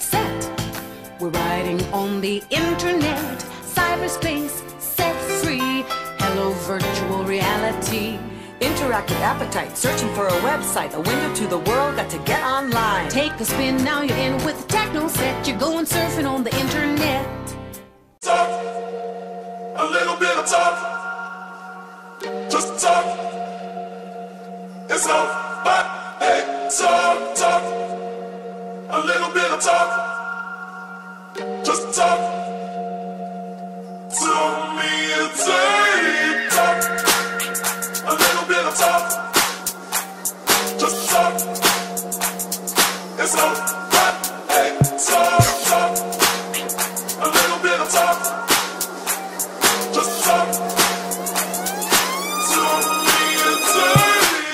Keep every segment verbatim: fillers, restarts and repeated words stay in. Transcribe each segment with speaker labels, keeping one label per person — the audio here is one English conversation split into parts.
Speaker 1: set. We're riding on the internet, cyberspace set free. Hello, virtual reality.
Speaker 2: Interactive appetite, searching for a website, a window to the world, got to get online.
Speaker 1: Take a spin, now you're in with the techno set. You're going surfing on the internet.
Speaker 3: Talk, a little bit of talk, just talk. It's all but hey, talk, talk, a little bit of talk, just talk. To me it's a talk, a little bit of talk, just talk. It's all but hey, talk, talk, a little bit of talk, just talk. To me it's a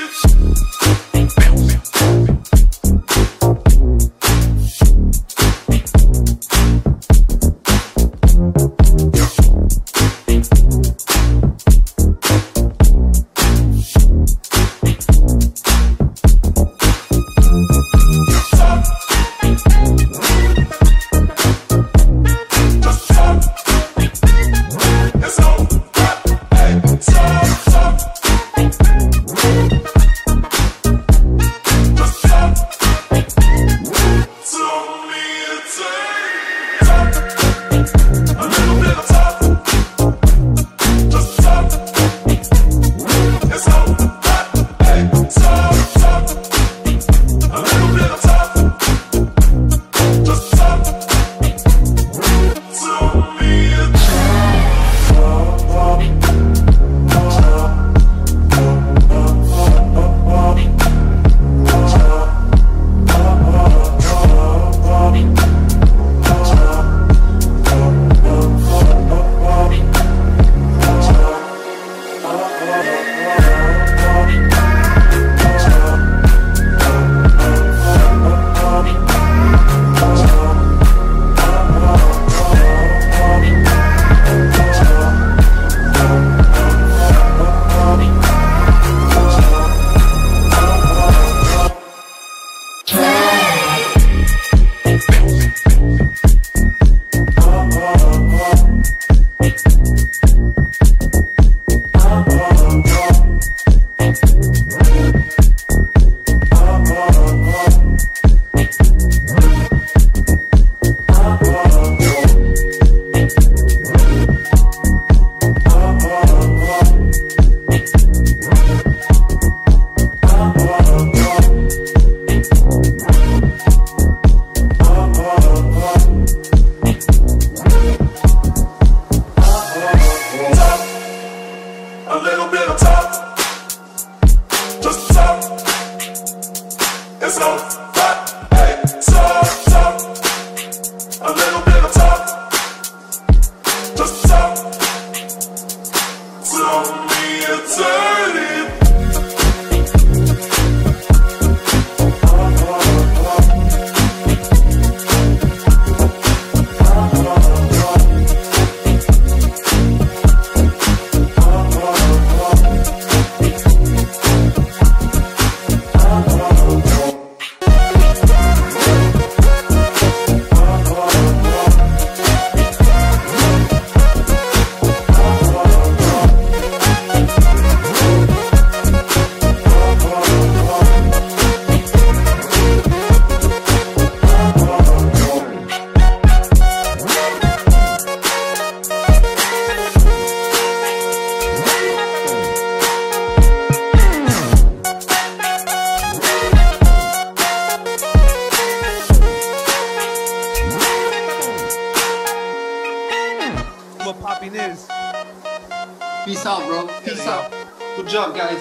Speaker 4: Peace out, bro. Peace out. Good job, guys.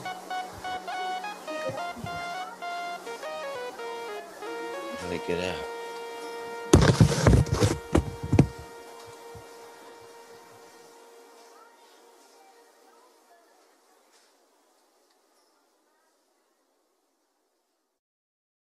Speaker 5: Look at that.